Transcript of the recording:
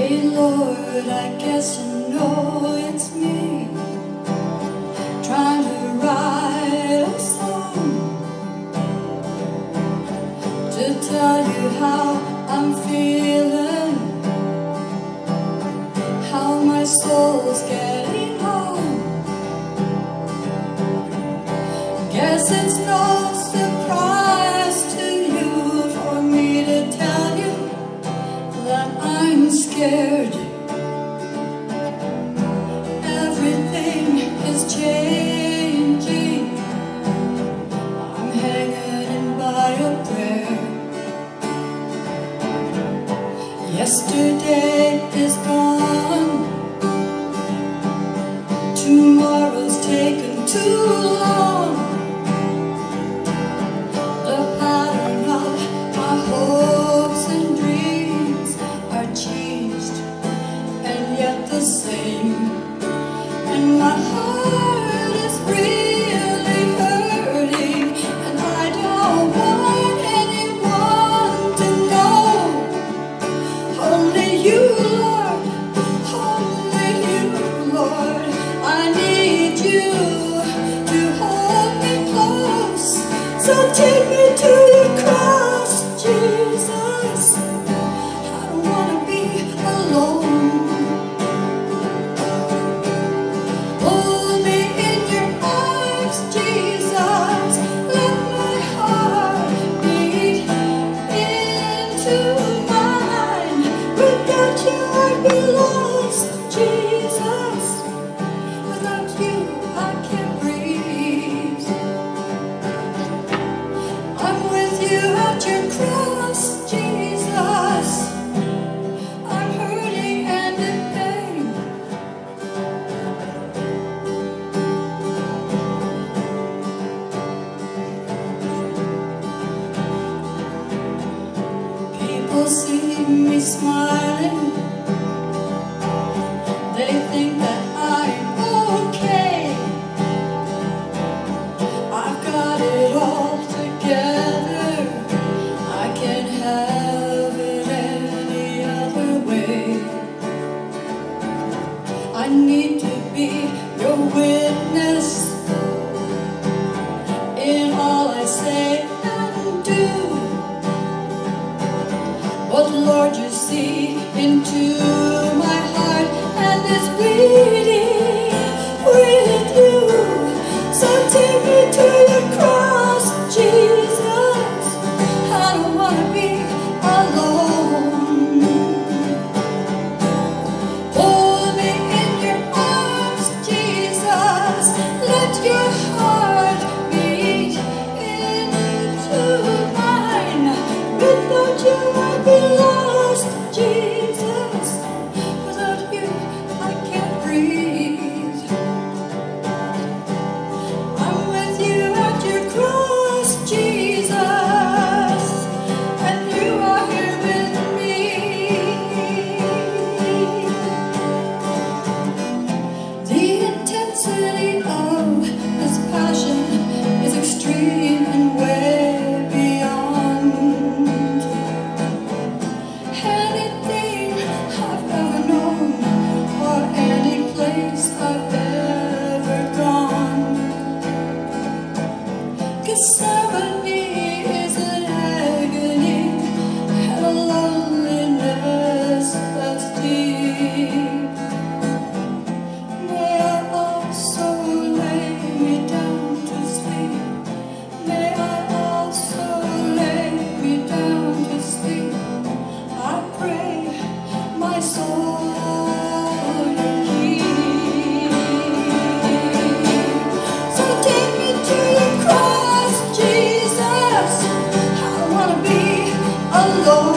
Hey Lord, I guess you know it's me, trying to write a song to tell you how I'm feeling, how my soul's getting home. Guess it's no surprise to you for me to tell you that I'm scared. Everything is changing. I'm hanging by a prayer. Yesterday is gone. Tomorrow's taken too long. The pattern of my hopes and dreams are changed, and yet the same. And my heart is really hurting, and I don't want anyone to know. Only you, Lord, only you, Lord. I need you to hold me close. So take me to your cross, Jesus. I don't want to be alone. Hold me in your arms, Jesus. Let my heart beat into mine. Without you I'd be lost, Jesus. Without you I can't breathe. I'm with you at your cross, Jesus. I'm hurting and in pain. People see me smiling. They think that I'm okay. I've got it all together. I can't have it any other way. I need to be your witness in all I say and do. But Lord, you see into my heart, and it's bleeding with you. So take me to your cross, Jesus. I don't want to be alone. Hold me in your arms, Jesus. Let your heart beat into mine. Without you I'd be lost, Jesus. Without you I can't breathe. I'm with you at your cross, Jesus, and you are here with me. The intensity of this passion is extreme and way beyond anything I've ever known or any place I've ever gone. Gethsemane is an agony and a loneliness that's deep. May I also lay me down to sleep. May I also lay me down to sleep. I pray my soul you keep. So take me to your cross, Jesus. I don't want to be alone.